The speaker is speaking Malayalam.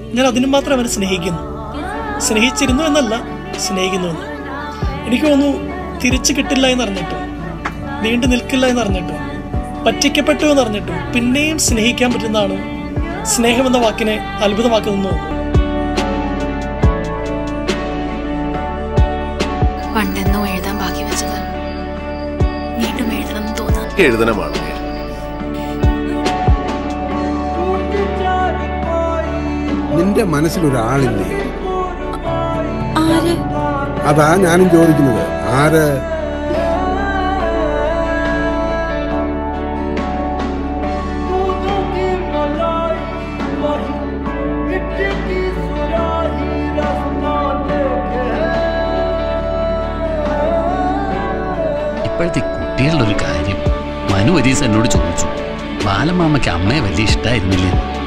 ഞാൻ അതിനും മാത്രം അവനെ സ്നേഹിക്കുന്നു. സ്നേഹിച്ചിരുന്നു എന്നല്ല, സ്നേഹിക്കുന്നു എന്ന്. എനിക്ക് തോന്നുന്നു തിരിച്ചു കിട്ടില്ല എന്നറിഞ്ഞിട്ടും, നീണ്ടു നിൽക്കില്ല എന്നറിഞ്ഞിട്ടും, പറ്റിക്കപ്പെട്ടു എന്നറിഞ്ഞിട്ടും പിന്നെയും സ്നേഹിക്കാൻ പറ്റുന്നതാണ് സ്നേഹമെന്ന വാക്കിനെ അത്ഭുതമാക്കുന്നു. പണ്ടെന്നോ എഴുതാൻ ബാക്കി വെച്ചത് വീണ്ടും എഴുതണം തോന്നാം. എഴുതണമാണ്. നിന്റെ മനസ്സിലൊരാളില്ലേ? ആര്? അതാ ഞാനും ചോദിക്കുന്നത്. ആര്? ഇപ്പോഴത്തെ കുട്ടികളുടെ ഒരു കാര്യം, മനു ഒരു ദിവസം എന്നോട് ചോദിച്ചു, ബാലമാമയ്ക്ക് അമ്മയെ വലിയ ഇഷ്ടമായിരുന്നില്ലേ?